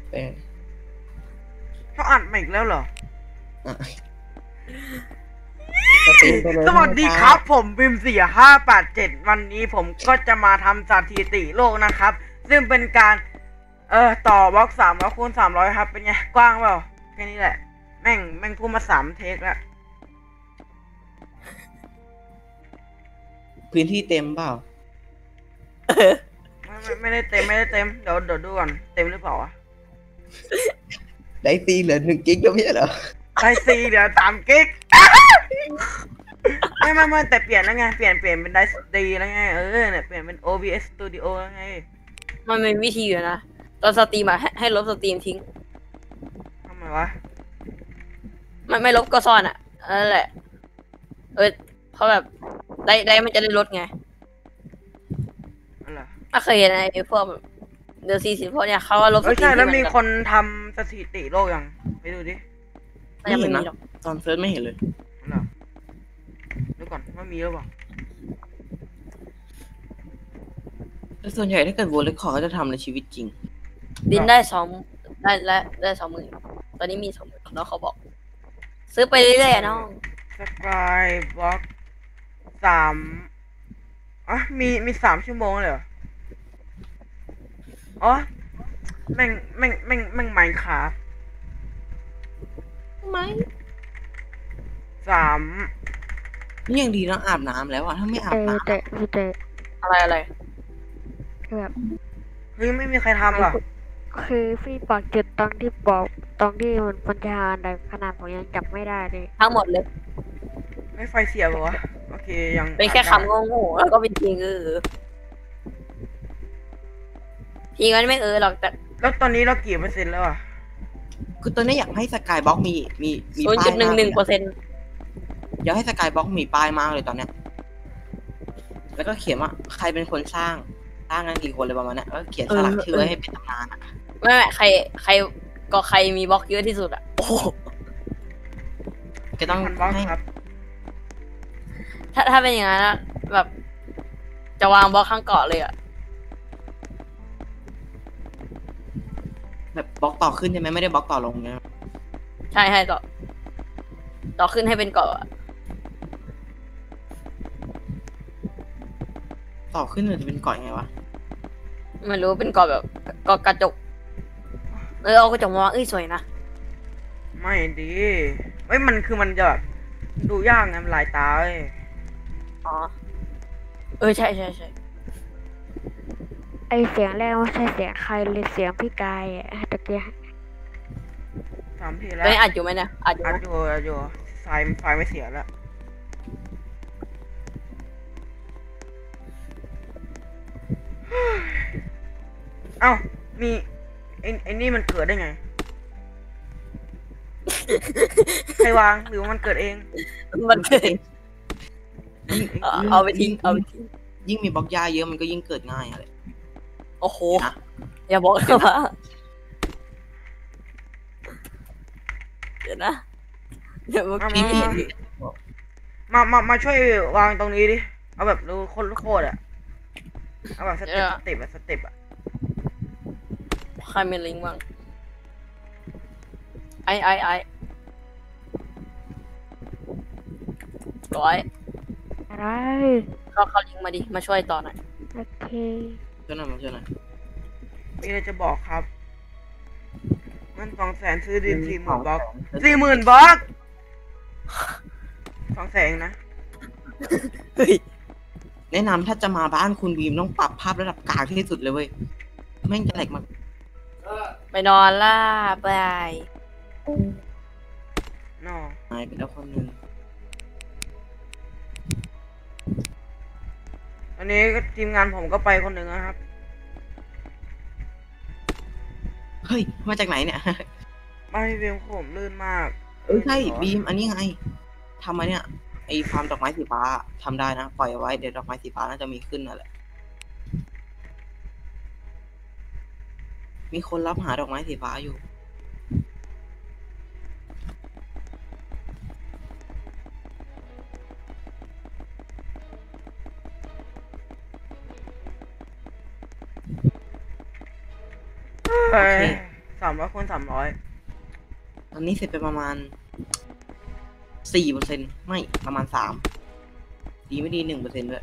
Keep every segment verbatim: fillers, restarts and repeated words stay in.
เออเขาอัดมาอีกแล้วเหรออ่ะสตรีมไปเลยสวัสดีคครัรับผมบิมสี่ห้าแปดเจ็ดวันนี้ผมก็จะมาทำสถิติโลกนะครับ ซึ่งเป็นการ เออต่อบล็อกสามร้อยคูณสามร้อยครับ เป็นไง กว้างเปล่า แค่นี้แหละ แม่ง แม่งพูดมาสามเทคแล้วพื้นที่เต็มเปล่าไม่ไม่ไม่ได้เต็มไม่ได้เต็ม เดี๋ยวเดี๋ยวดูก่อน เต็มหรือเปล่าวะได้ซีเหลือหนึ่งกิกก็ไม่ใช่เหรอได้สี่เดี๋ยวสามกิกไม่ไม่ไม่แต่เปลี่ยนแล้วไง เปลี่ยนเปลี่ยนเป็นได้ดีแล้วไง เออเนี่ยเปลี่ยนเป็น โอ บี เอส Studio แล้วไงมันเป็นวิธีอยู่นะตอนสตรีมอะให้ให้ลบสตรีมทิ้งทำไมวะไม่ไม่ลบก็ซ่อนอะนั่นแหละ เออเพราะแบบได้ได้มันจะได้ลดไงอะไรถ้าเคยเห็นไอ้พวกเดอะซีสิพวกเนี่ยเขาว่าลบสเออตรีใช่มแล้วที่มีนคนทำสถิติโลกยังไปดูดิมันยังไม่มีหรอกตอนเฟิร์สไม่เห็นเลยอะไรดูก่อนว่ามีหรือเปล่าแต่ส่วนใหญ่ถ้าเกิดโวลเลคอร์ก็จะทำในชีวิตจริงดินได้สองได้และได้สองหมื่นตอนนี้มีสองหมื่นแล้วเขาบอก ซื้อไปเรื่อยๆอะน้องสกายบล็อกสามอ่ะมีมีสามชั่วโมงเลยเหรออ๋อแม่งแม่งแม่งแม่งไมค์ขาฟไม่สามนี่ยังดีนะอาบน้ำแล้วอะถ้าไม่อาเอบ อน้ำแต่คือแต่อะไรอะไรแบบเฮ้ยไม่มีใครทำหรอคือพี่บอกจุดตรงที่บอกตรงที่มันปัญญาแต่ขนาดผมยังจับไม่ได้เลยทั้งหมดเลยไม่ไฟเสียป่ะวะโอเคยังเป็นแค่คำโง่ๆแล้วก็เป็นจริงเออจริงมันไม่เออหรอกแต่แล้วตอนนี้เรากี่เปอร์เซ็นต์แล้วอ่ะคือตอนนี้อยากให้สกายบล็อกมีมีมีศูนย์ป้าจุยดหนึ่งมากหเลนึ่ยงเปอร์อะเซ็นต์อยากให้สกายบล็อกมีป้ายมากเลยตอนเนี้ยแล้วก็เขียนว่าใครเป็นคนสร้างสร้างกันกี่คนเลยประมาณเนี้ยแล้วก็เขียนสลักชื่อไว้ให้เป็นตำนานอะไม่ไม่ใครใครก็ใครมีบล็อกเยอะที่สุดอะโอ้โหก็ต้องพันบล็อกให้ครับถ้าถ้าเป็นอย่างนั้นนะแบบ จะวางบล็อกข้างเกาะเลยอะแบบบล็อกต่อขึ้นใช่ไหมไม่ได้บล็อกต่อลงนะใช่ให้ต่อ ต่อขึ้นให้เป็นเกาะอะต่อขึ้นมันจะเป็นก่อนไงวะไม่รู้เป็นเกาะแบบเกาะกระจกเออเอากระจกมาวางเอ้ยสวยนะไม่ดีเอ้ยมันคือมันจะแบบดูยากไงมันหลายตาเว้ยอ๋อเออใช่ใช่ใช่ไอเสียงแรกไม่ใช่เสียงใครเลยเสียงพี่กายอะตะเกียสามทีตแล้อวนนี้อัดอยู่ไหมเนี่ยอัดอยู่อัดนะอยู่อัดอยู่ไฟไฟไม่เสียแล้วเอ้ามีไอ้ไอ้นี่มันเกิดได้ไง ใครวางหรือว่ามันเกิดเองมันเกิดยิ่งเอาเอาไปทิ้งเอาไปทิ้งยิ่งมีบล็อกยาเยอะมันก็ยิ่งเกิดง่ายอะไรโอ้โหนะอย่าบอกนะว่าเดี๋ยวนะเดี๋ยวเมื่อมากี้มา มา มาช่วยวางตรงนี้ดิ เอาแบบรู้โคตรโคตรอะเอาแบบสเต็ปสเต็ปอะสเต็ปอะใครมีลิงก์บ้างไอไอไอร้อยอะไรก็เข้าลิงก์มาดิมาช่วยต่อหน่อยโอเคช่วยหน่อยมาช่วยหน่อยมีอะไรจะบอกครับมันสองแสนซื้อดินสี่หมื่นบล็อกสี่หมื่นบล็อกสองแสนนะเฮ้ยแนะนำถ้าจะมาบ้านคุณบีมต้องปรับภาพระดับกลางที่สุดเลยเว้ยแม่งจะแหลกมากไปนอนล่าบายนอหายไปแล้วคนหนึ่งอันนี้ก็ทีมงานผมก็ไปคนหนึ่งนะครับเฮ้ยมาจากไหนเนี่ยบ้านพี่เบมผมลื่นมากเออใช่บีมอันนี้ไงทำมาเนี่ยไอ้ฟาร์มดอกไม้สีฟ้าทำได้นะปล่อยเอาไว้เดี๋ยวดอกไม้สีฟ้าน่าจะมีขึ้นนั่นแหละมีคนรับหาดอกไม้สีฟ้าอยู่เฮ้ยสามร้อยคูณสามร้อยตอนนี้เสร็จไปประมาณสี่เปอร์เซ็นต์ไม่ประมาณสามดีไม่ดีหนึ่งเปอร์เซ็นต์ด้วย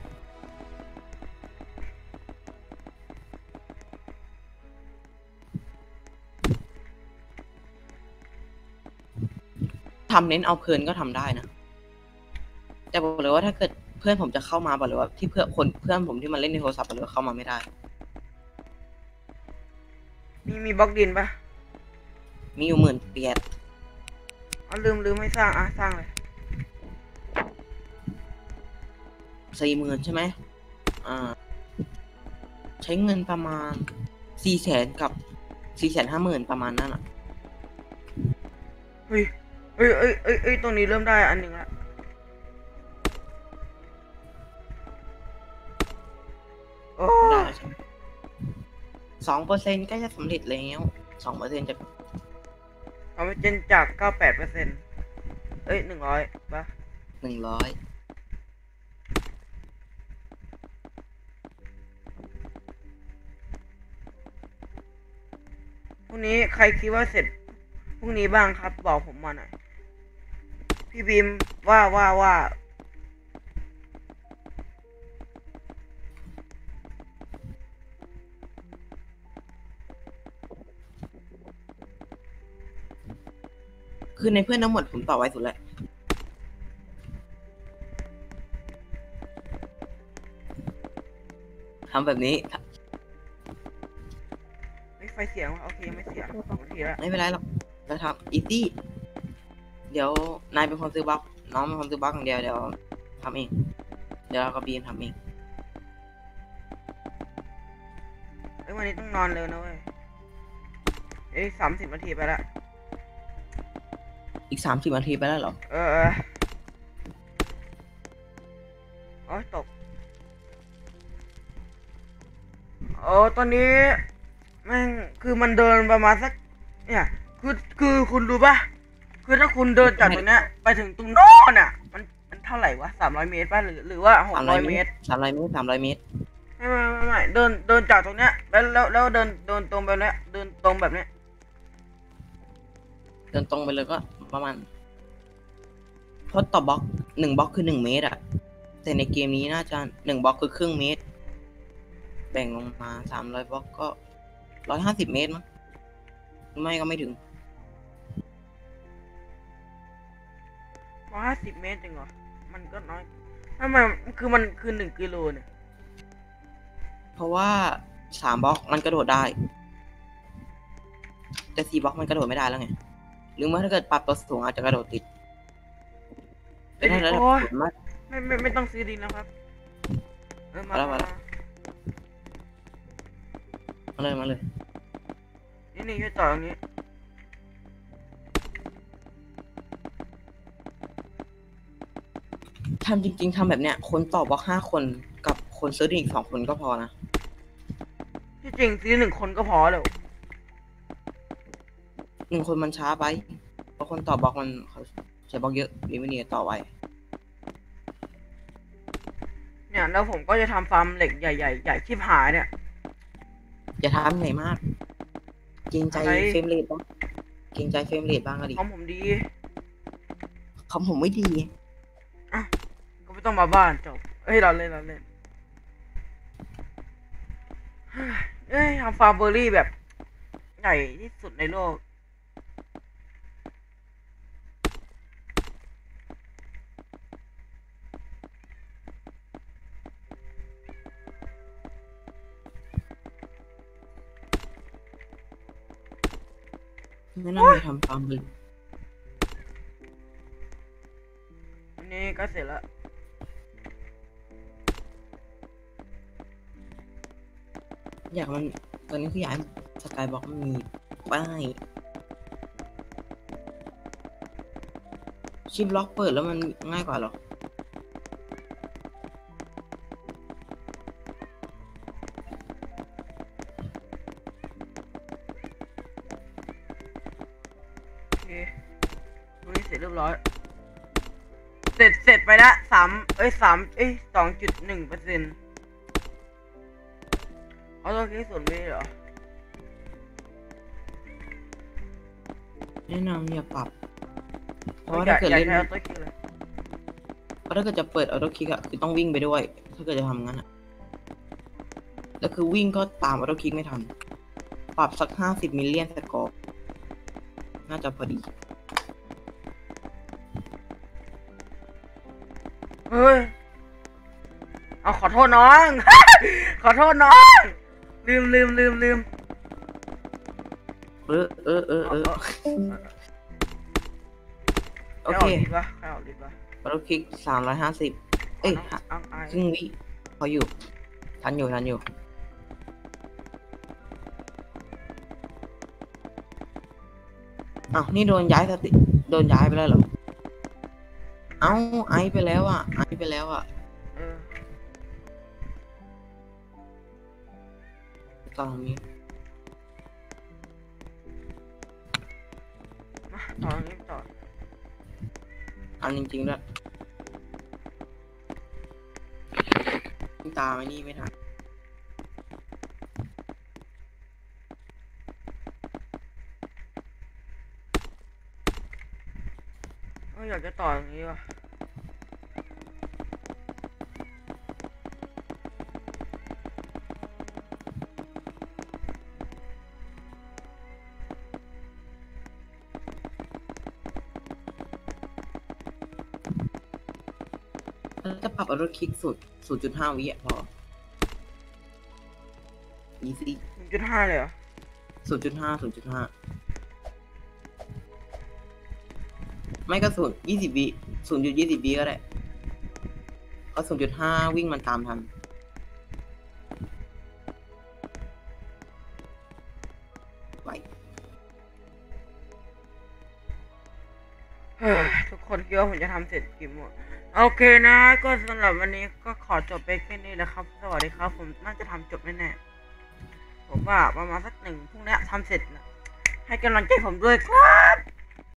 ทำเน้นเอาเพลินก็ทำได้นะแต่บอกเลยว่าถ้าเกิดเพื่อนผมจะเข้ามาบอกเลยว่าที่เพื่อนคนเพื่อนผมที่มันเล่นในโทรศัพท์บอกเลยว่าเข้ามาไม่ได้มีมีบล็อกดินปะมีอยู่หมื่นเปียดอ๋อลืมลืมไม่สร้างอ่ะสร้างเลยสี่หมื่นใช่ไหมอ่า ใช้เงินประมาณสี่แสนกับสี่แสนห้าหมื่นประมาณนั้นอ่ะเฮ้ยเอ้ยเอ้ยเอ้ยเอ้ยตรงนี้เริ่มได้อันหนึ่งละโอ้ได้ใช่ไหมสองเปอร์เซ็นต์ก็จะสำเร็จแล้วสองเปอร์เซ็นต์จะเอาไปเจนจากเก้าแปดเปอร์เซ็นต์เอ้ยหนึ่งร้อยปะหนึ่งร้อยพรุ่งนี้ใครคิดว่าเสร็จพรุ่งนี้บ้างครับ บอกผมมาหน่อย พี่บีมว่าว่าว่าคือในเพื่อนทั้งหมดผมต่อไว้สุดแล้วทำแบบนี้ไม่ไฟเสียงวะโอเคไม่เสียสองนาทีละไม่เป็นไรหรอกเราทำอีซี่เดี๋ยวนายเป็นคนซื้อบล็อกน้องเป็นคนซื้อบล็อกอย่างเดียวเดี๋ยวทำเองเดี๋ยวเรากับบีมทำเองเอ้ยวันนี้ต้องนอนเร็วนะเว้ยเอ้ยสามสิบนาทีไปละอีกสามสิบนาทีไปแล้วเหรอเออเออโอ้ยตกโอ้ตอนนี้แม่งคือมันเดินประมาณสักเนี่ยคือคือคุณรู้ป่ะคือถ้าคุณเดินจากตรงเนี้ยไปถึงตรงโน้นอ่ะมันมันเท่าไหร่วะสามร้อยเมตรป่ะหรือหรือว่าหกสามร้ร้ออย ยเมเมตตรรสามร้อยเมตรสามร้อยเมตรไม่ไม่ไม่ไม่เดินเดินจากตรงเนี้ยแล้วแล้วแล้วเดินเดินตรงแบบเนี้ยเดินตรงแบบเนี้ยเดินตรงไปเลยก็ประมาณเพราะต่อบล็อกหนึ่งบล็อกคือหนึ่งเมตรอะแต่ในเกมนี้น่าจะหนึ่งบล็อกคือครึ่งเมตร แบ่งลงมาสามร้อยบล็อกก็ร้อยห้าสิบเมตรมั้งไม่ก็ไม่ถึงร้อยห้าสิบเมตรจริงเหรอมันก็น้อยทำไมคือมันคือหนึ่งกิโลเนี่ยเพราะว่าสามบล็อกมันกระโดดได้ แต่สี่บล็อกมันกระโดดไม่ได้แล้วไงหรือว่าถ้าเกิดปรับตัวสูงอาจจะกระโดดติดเอ้ยถ้าระดับโอ้ยสูงมากไม่ไม่ไม่ต้องซื้อดินแล้วครับเออมามาแล้วมามาแล้ว มาเลยมาเลยนี่นี่ช่วยต่อตรงนี้ทำจริงๆทำแบบเนี้ยคนต่อบล็อกห้าคนกับคนซื้อดินอีกสองคนก็พอนะที่จริงซื้อหนึ่งคนก็พอแล้วหนึ่งคนมันช้าไปเพราะคนต่อบล็อกมันเขาใช้บล็อกเยอะดีไม่ดีต่อไวเนี่ยแล้วผมก็จะทำฟาร์มเหล็กใหญ่ใหญ่ใหญ่ชิบหายเนี่ยอย่าทำใหญ่มากเกรงใจอะไรเฟรมเรทบ้างเกรงใจเฟรมเรทบ้างก็ดีของผมดีคอมผมไม่ดีก็ไม่ต้องมาบ้านจบเอ้ยเราเล่นเราเล่นเอ้ยทำฟาร์มเบอร์รี่แบบใหญ่ที่สุดในโลกแนะนำให้ทำฟาร์มเลยอันนี้ก็เสร็จแล้วอยากมันตอนนี้คืออยากให้สกายบล็อกมันมีป้ายชิปล็อกเปิดแล้วมันง่ายกว่าเหรอโอเคดูนี่เสร็จเรียบร้อย เสร็จเสร็จไปละสามเอ้ยสามเอ้ยสองจุดหนึ่งเปอร์เซ็นต์เอาตัวนี้ส่วนนี้เหรอแนะนำอย่าปรับ เพเอราะอว่าอย่าถ้าเกิดอย่าเล่นใช้ออโต้คิวเลยเพราะถ้าเกิดจะเปิดออโต้คลิกอะคือต้องวิ่งไปด้วย ถ้าเกิดจะทำงั้นอะแล้วคือวิ่งก็ตามออโต้คลิกไม่ทัน ปรับสักห้าสิบมิลเลียนสกอร์น่าจะพอดีเฮ้ยเอาขอโทษน้อง ขอโทษน้อง ลืมลืมลืมลืมเออเออเออเออโอใครเคออกลิดวะใครออกลิดวะออโต้คลิกสามร้อยห้าสิบเอ้ยน้องอังไอครึ่งวิพออยู่ ทันอยู่ทันอยู่ อ้าวนี่โดนย้ายสติโดนย้ายไปแล้วเหรอ เอ้าไอซ์ไปแล้วอ่ะ ไอซ์ไปแล้วอ่ะเออตอนนี้มาต่อตรงนี้ต่ออันจริงๆด้วยตามไอ้นี่ไม่ทันเอออยากจะต่ออย่างนี้วะแล้วจะปรับออโต้คลิกสุด ศูนย์จุดห้า วิอ่ะพอ easy หนึ่งจุดห้าเลยเหรอศูนย์จุดห้า ศูนย์จุดห้า ไม่ก็ศูนย์ยี่สิบวิ ศูนย์จุดยี่สิบวิก็ได้ก็ศูนย์จุดห้าวิ่งมันตามทัน ไหวเฮ้ยทุกคนคิดว่าผมจะทำเสร็จกี่โมงโอเคนะ ก็สำหรับวันนี้ก็ขอจบไปแค่นี้นะครับ สวัสดีครับ ผมน่าจะทำจบแน่ๆผมว่าประมาณสักหนึ่งพรุ่งนี้ทำเสร็จนะให้กำลังใจผมด้วยครับ